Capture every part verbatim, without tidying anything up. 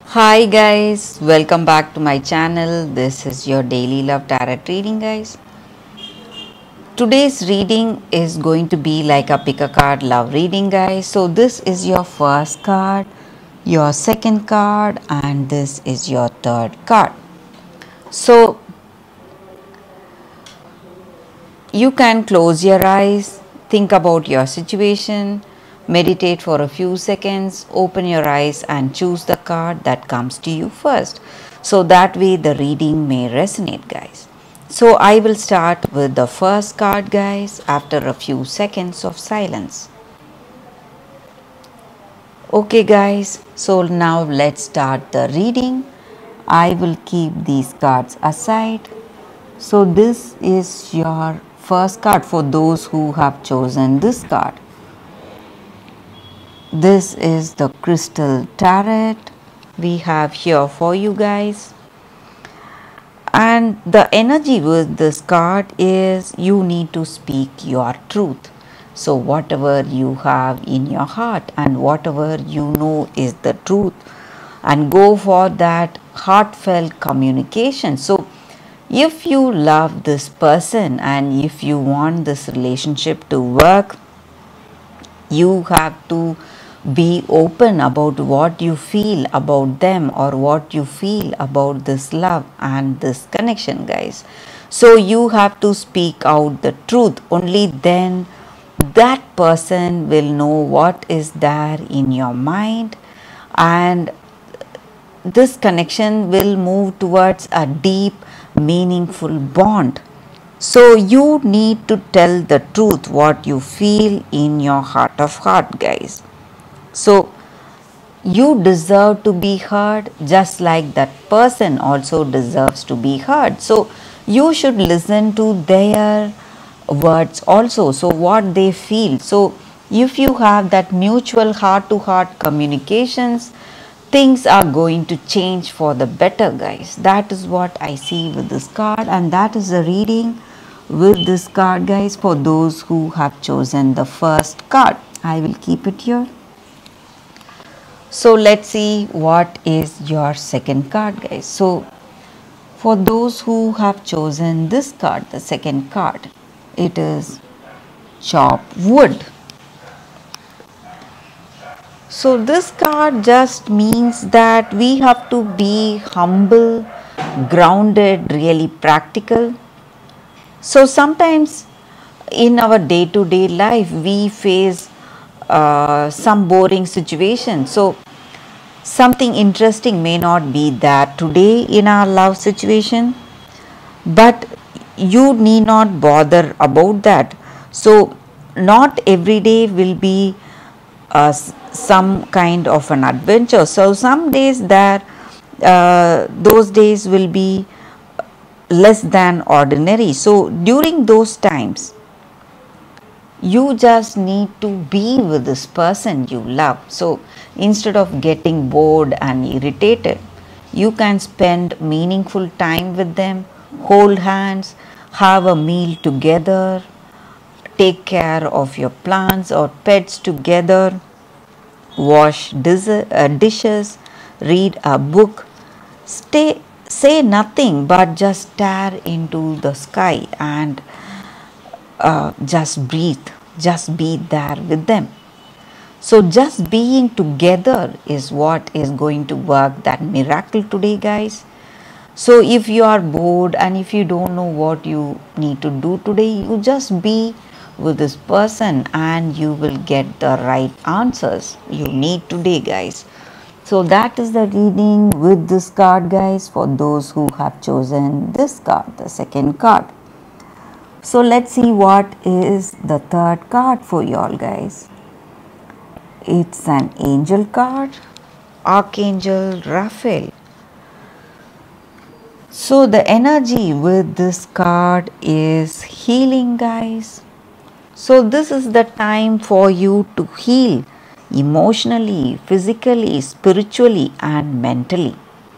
Hi guys, welcome back to my channel. This is your daily love tarot reading, guys. Today's reading is going to be like a pick a card love reading, guys. So this is your first card, your second card, and this is your third card. So you can close your eyes, think about your situation, meditate for a few seconds, open your eyes and choose the card that comes to you first. So that way the reading may resonate, guys. So I will start with the first card, guys, after a few seconds of silence. Okay guys, so now let's start the reading. I will keep these cards aside. So this is your first card for those who have chosen this card. This is the Crystal Tarot we have here for you guys. And the energy with this card is you need to speak your truth. So whatever you have in your heart and whatever you know is the truth, and go for that heartfelt communication. So if you love this person and if you want this relationship to work, you have to be open about what you feel about them or what you feel about this love and this connection, guys. So you have to speak out the truth. Only then that person will know what is there in your mind, and this connection will move towards a deep, meaningful bond. So you need to tell the truth, what you feel in your heart of heart, guys. So you deserve to be heard, just like that person also deserves to be heard. So you should listen to their words also, so what they feel. So if you have that mutual heart to heart communications, things are going to change for the better, guys. That is what I see with this card, and that is the reading with this card, guys, for those who have chosen the first card. I will keep it here. So let's see what is your second card, guys. So for those who have chosen this card, the second card, it is Chop Wood. So this card just means that we have to be humble, grounded, really practical. So sometimes in our day-to-day life we face uh, some boring situation. So something interesting may not be there today in our love situation, but you need not bother about that. So not every day will be uh, some kind of an adventure. So some days there uh, those days will be less than ordinary. So during those times you just need to be with this person you love. So instead of getting bored and irritated, you can spend meaningful time with them, hold hands, have a meal together, take care of your plants or pets together, wash dis uh, dishes, read a book, stay, say nothing but just stare into the sky and uh, just breathe, just be there with them. So just being together is what is going to work that miracle today, guys. So if you are bored and if you don't know what you need to do today, you just be with this person and you will get the right answers you need today, guys. So that is the reading with this card, guys, for those who have chosen this card, the second card. So let's see what is the third card for y'all, guys. It's an angel card, Archangel Raphael. So the energy with this card is healing, guys. So this is the time for you to heal emotionally, physically, spiritually and mentally.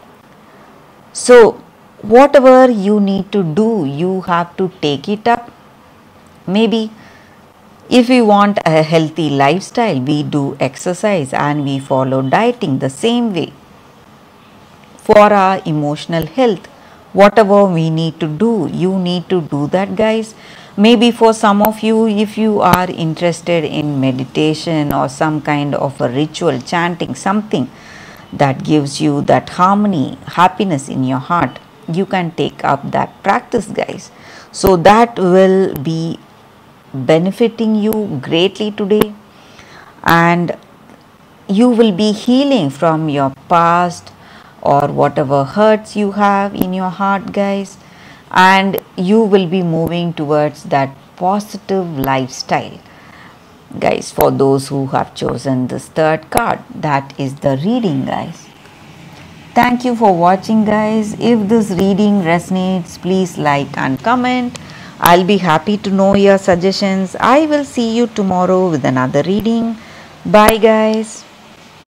So whatever you need to do, you have to take it up. Maybe if we want a healthy lifestyle, we do exercise and we follow dieting the same way. for our emotional health. Whatever we need to do, you need to do that, guys. Maybe for some of you, if you are interested in meditation or some kind of a ritual, chanting something that gives you that harmony, happiness in your heart, you can take up that practice, guys. So that will be benefiting you greatly today, and you will be healing from your past or whatever hurts you have in your heart, guys, and you will be moving towards that positive lifestyle, guys. For those who have chosen this third card, that is the reading, guys. Thank you for watching, guys. If this reading resonates, please like and comment. I'll be happy to know your suggestions. I will see you tomorrow with another reading. Bye, guys.